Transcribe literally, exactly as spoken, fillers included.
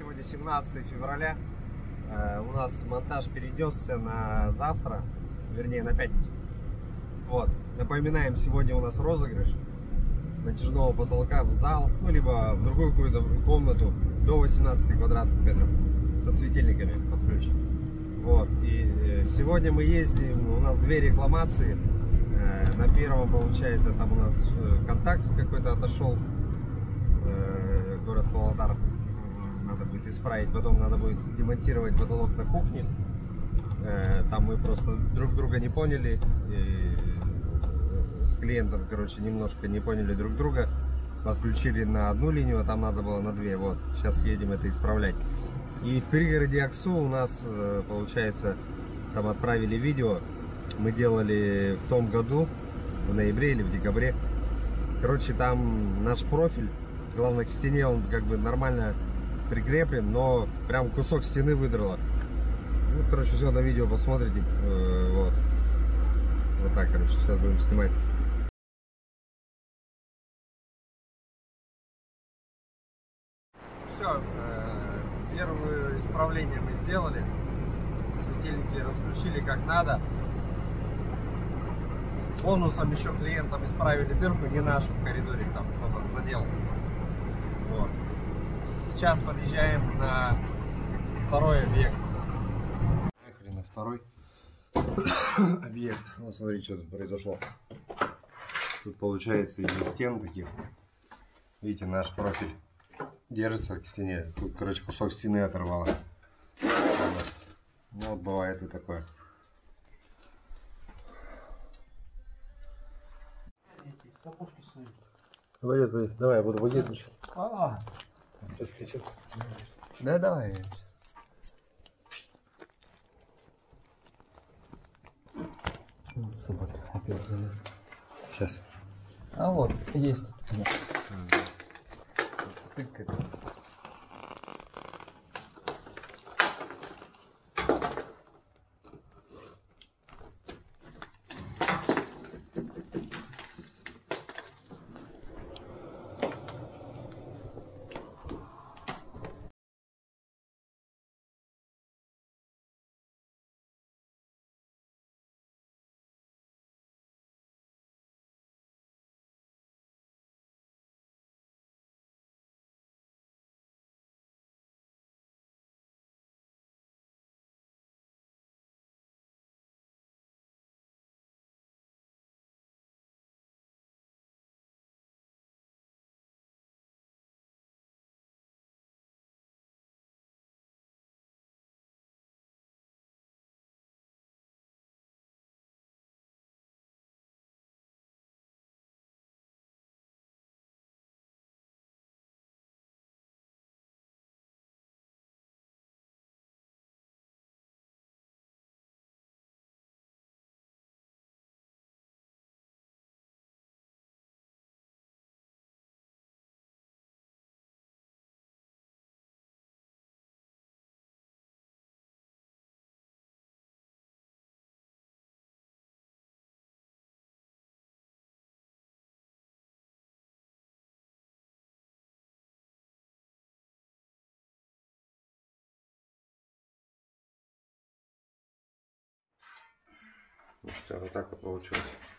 Сегодня семнадцатое февраля. У нас монтаж перенесся на завтра, вернее на пятницу. Вот. Напоминаем, сегодня у нас розыгрыш натяжного потолка в зал, ну либо в другую какую-то комнату до восемнадцати квадратных метров со светильниками под ключ. Вот. И сегодня мы ездим, у нас две рекламации. На первом, получается, там у нас контакт какой-то отошел, город Павлодар. Надо будет исправить, потом надо будет демонтировать потолок на кухне. Там мы просто друг друга не поняли, и с клиентом, короче, немножко не поняли друг друга. Подключили на одну линию, а там надо было на две. Вот, сейчас едем это исправлять. И в пригороде Аксу у нас, получается, там отправили видео. Мы делали в том году, в ноябре или в декабре. Короче, там наш профиль, главное, к стене он как бы нормально прикреплен, но прям кусок стены выдрало. Ну, короче, все на видео посмотрите. Вот. Вот так, короче, сейчас будем снимать. Все, первое исправление мы сделали. Светильники расключили как надо. Бонусом еще клиентам исправили дырку, не нашу в коридоре, там кто-то задел. Вот. Сейчас подъезжаем на второй объект. Поехали на второй объект. Вот смотрите, что тут произошло. Тут получается из стен таких. Видите, наш профиль держится к стене. Тут, короче, кусок стены оторвало. Вот. Ну, вот бывает и такое. Давай, давай, давай, я буду водить. А, сейчас скачаться. Да, давай. Собака опять залез. Сейчас. А вот, есть тут. Стык. Все, вот так вот получилось.